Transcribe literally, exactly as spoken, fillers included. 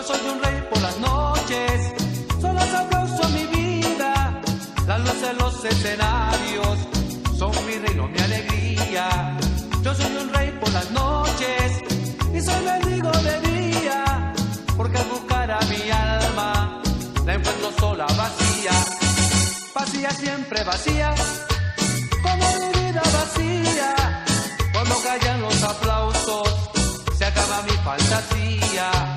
soy un rey por las noches, son los aplausos mi vida, las luces, los escenarios, son mi reino, mi alegría. Yo soy un rey por las noches y soy mendigo de día, porque al buscar a mi alma la encuentro sola, vacía, vacía, siempre vacía, como mi vida vacía. Cuando callan los aplausos se acaba mi fantasía.